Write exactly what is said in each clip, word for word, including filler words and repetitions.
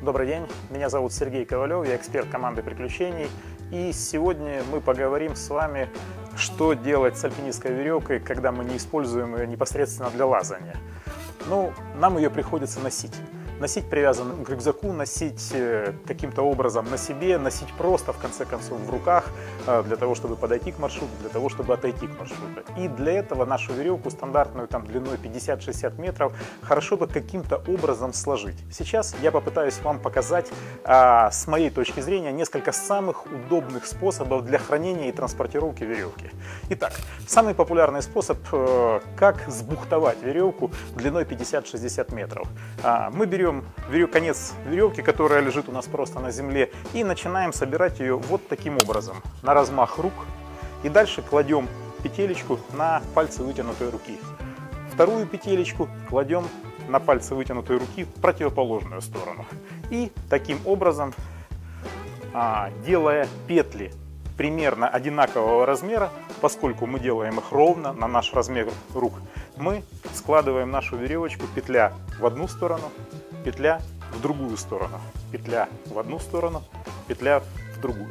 Добрый день, меня зовут Сергей Ковалев, я эксперт команды приключений. И сегодня мы поговорим с вами, что делать с альпинистской веревкой, когда мы не используем ее непосредственно для лазания. Ну, нам ее приходится носить. Носить привязанным к рюкзаку, носить каким-то образом на себе, носить просто, в конце концов, в руках, для того, чтобы подойти к маршруту, для того, чтобы отойти к маршруту. И для этого нашу веревку, стандартную там длиной пятьдесят-шестьдесят метров, хорошо бы каким-то образом сложить. Сейчас я попытаюсь вам показать, а, с моей точки зрения, несколько самых удобных способов для хранения и транспортировки веревки. Итак, самый популярный способ, как сбухтовать веревку длиной пятьдесят-шестьдесят метров. Мы берем конец веревки, которая лежит у нас просто на земле, и начинаем собирать ее вот таким образом, на размах рук, и дальше кладем петелечку на пальцы вытянутой руки. Вторую петелечку кладем на пальцы вытянутой руки в противоположную сторону. И таким образом, делая петли примерно одинакового размера, поскольку мы делаем их ровно на наш размер рук, мы складываем нашу веревочку, петля в одну сторону, петля в другую сторону, петля в одну сторону, петля в другую.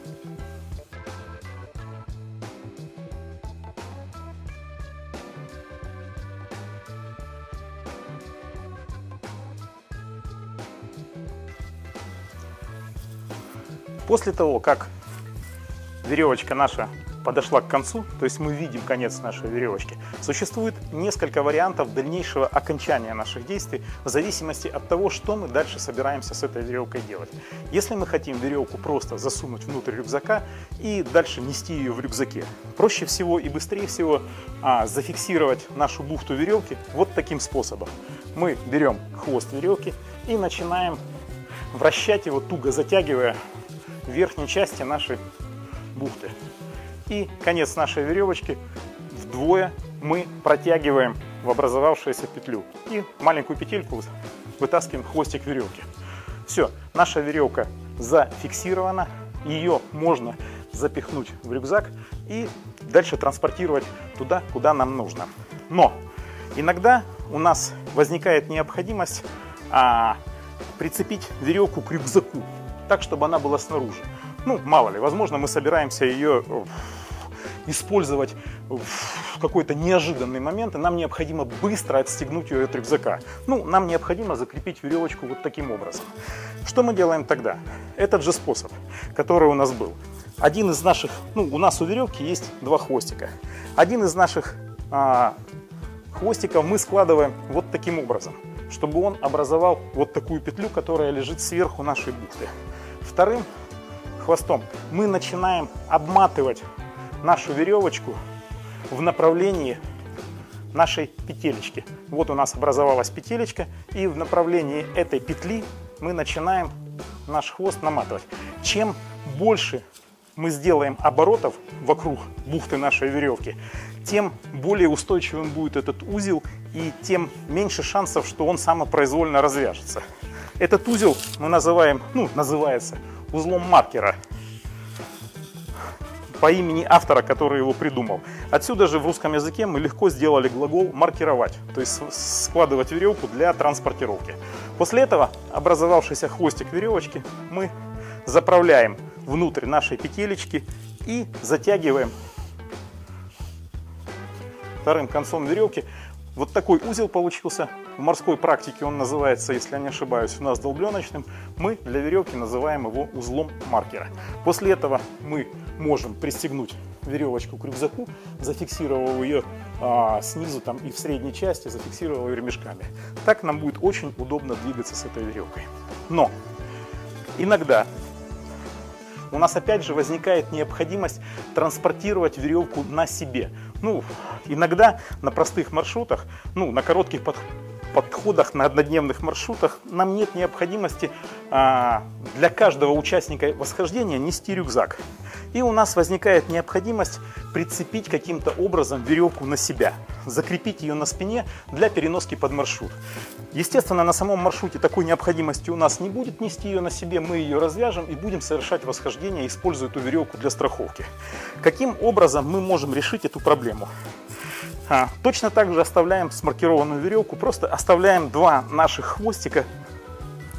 После того, как веревочка наша подошла к концу, то есть мы видим конец нашей веревочки, существует несколько вариантов дальнейшего окончания наших действий в зависимости от того, что мы дальше собираемся с этой веревкой делать. Если мы хотим веревку просто засунуть внутрь рюкзака и дальше нести ее в рюкзаке, проще всего и быстрее всего а, зафиксировать нашу бухту веревки вот таким способом. Мы берем хвост веревки и начинаем вращать его, туго затягивая в верхней части нашей бухты. И конец нашей веревочки вдвое мы протягиваем в образовавшуюся петлю. И маленькую петельку вытаскиваем хвостик веревки. Все, наша веревка зафиксирована. Ее можно запихнуть в рюкзак и дальше транспортировать туда, куда нам нужно. Но иногда у нас возникает необходимость а, прицепить веревку к рюкзаку, так, чтобы она была снаружи. Ну, мало ли, возможно, мы собираемся ее использовать в какой-то неожиданный момент, и нам необходимо быстро отстегнуть ее от рюкзака. Ну, нам необходимо закрепить веревочку вот таким образом. Что мы делаем тогда? Этот же способ, который у нас был. Один из наших, ну, у нас у веревки есть два хвостика. Один из наших а, хвостиков мы складываем вот таким образом, чтобы он образовал вот такую петлю, которая лежит сверху нашей бухты. Вторым хвостом мы начинаем обматывать нашу веревочку в направлении нашей петелечки. Вот у нас образовалась петелечка, и в направлении этой петли мы начинаем наш хвост наматывать. Чем больше мы сделаем оборотов вокруг бухты нашей веревки, тем более устойчивым будет этот узел, и тем меньше шансов, что он самопроизвольно развяжется. Этот узел мы называем, ну, называется узлом маркера, по имени автора, который его придумал. Отсюда же в русском языке мы легко сделали глагол «маркировать», то есть складывать веревку для транспортировки. После этого образовавшийся хвостик веревочки мы заправляем внутрь нашей петелечки и затягиваем вторым концом веревки. Вот такой узел получился. В морской практике он называется, если я не ошибаюсь, у нас долбленочным. Мы для веревки называем его узлом маркера. После этого мы можем пристегнуть веревочку к рюкзаку, зафиксировав ее а, снизу там, и в средней части, зафиксировав ее ремешками. Так нам будет очень удобно двигаться с этой веревкой. Но иногда у нас опять же возникает необходимость транспортировать веревку на себе. Ну, иногда на простых маршрутах, ну, на коротких подходах, подходах на однодневных маршрутах нам нет необходимости а, для каждого участника восхождения нести рюкзак. И у нас возникает необходимость прицепить каким-то образом веревку на себя, закрепить ее на спине для переноски под маршрут. Естественно, на самом маршруте такой необходимости у нас не будет нести ее на себе, мы ее развяжем и будем совершать восхождение, используя эту веревку для страховки. Каким образом мы можем решить эту проблему? А, точно так же оставляем смаркированную веревку, просто оставляем два наших хвостика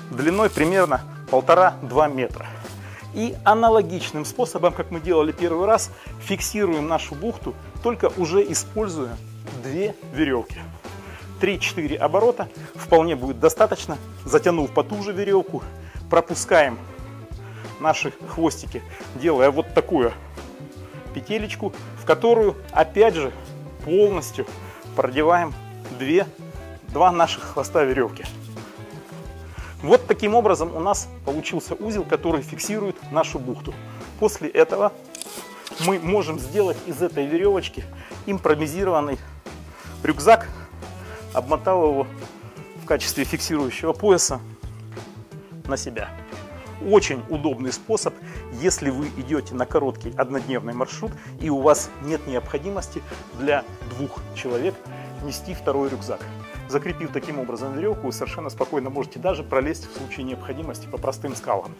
длиной примерно полтора-два метра. И аналогичным способом, как мы делали первый раз, фиксируем нашу бухту, только уже используя две веревки. три-четыре оборота вполне будет достаточно. Затянув потуже веревку, пропускаем наши хвостики, делая вот такую петелечку, в которую опять же полностью продеваем две, два наших хвоста веревки. Вот таким образом у нас получился узел, который фиксирует нашу бухту. После этого мы можем сделать из этой веревочки импровизированный рюкзак, обмотав его в качестве фиксирующего пояса на себя. Очень удобный способ, если вы идете на короткий однодневный маршрут и у вас нет необходимости для двух человек нести второй рюкзак. Закрепив таким образом веревку, вы совершенно спокойно можете даже пролезть в случае необходимости по простым скалам.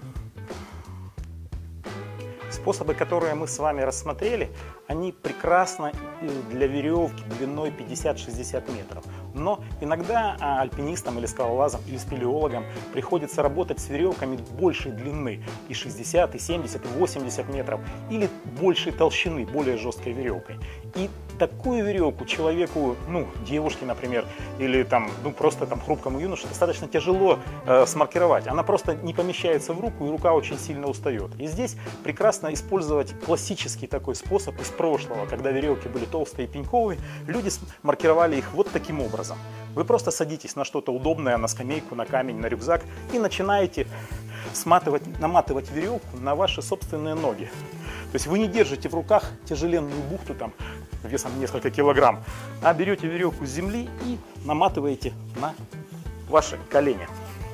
Способы, которые мы с вами рассмотрели, они прекрасны для веревки длиной пятьдесят-шестьдесят метров. Но иногда альпинистам или скалолазам или спелеологам приходится работать с веревками большей длины, и шестьдесят, и семьдесят, и восемьдесят метров, или большей толщины, более жесткой веревкой. И такую веревку человеку, ну, девушке, например, или там, ну, просто там хрупкому юноше достаточно тяжело э, смаркировать. Она просто не помещается в руку, и рука очень сильно устает. И здесь прекрасно использовать классический такой способ из прошлого, когда веревки были толстые и пеньковые, люди маркировали их вот таким образом. Вы просто садитесь на что-то удобное, на скамейку, на камень, на рюкзак и начинаете сматывать, наматывать веревку на ваши собственные ноги. То есть вы не держите в руках тяжеленную бухту там весом несколько килограмм, а берете веревку с земли и наматываете на ваши колени.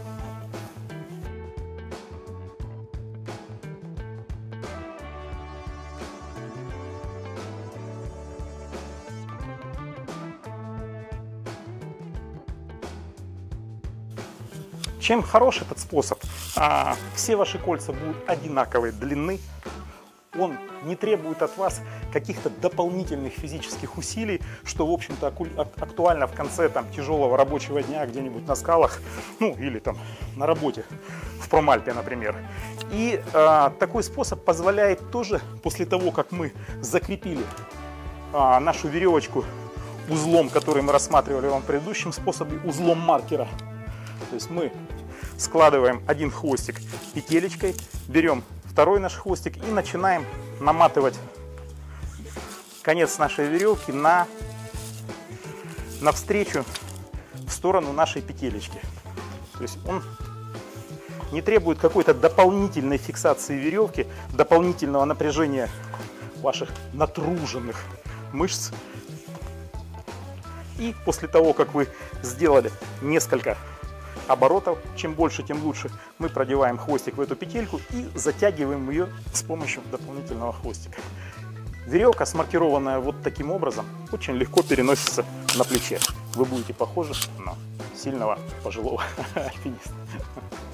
Чем хорош этот способ? А, все ваши кольца будут одинаковой длины. Он не требует от вас каких-то дополнительных физических усилий, что, в общем-то, актуально в конце там, тяжелого рабочего дня где-нибудь на скалах, ну или там на работе в Промальпе, например. И а, такой способ позволяет тоже, после того, как мы закрепили а, нашу веревочку узлом, который мы рассматривали вам в предыдущем способе, узлом маркера. То есть мы складываем один хвостик петелечкой, берем второй наш хвостик и начинаем наматывать конец нашей веревки на, навстречу в сторону нашей петелечки. То есть он не требует какой-то дополнительной фиксации веревки, дополнительного напряжения ваших натруженных мышц. И после того, как вы сделали несколько оборотов, чем больше, тем лучше, мы продеваем хвостик в эту петельку и затягиваем ее с помощью дополнительного хвостика. Веревка, смаркированная вот таким образом, очень легко переносится на плече. Вы будете похожи на сильного пожилого альпиниста.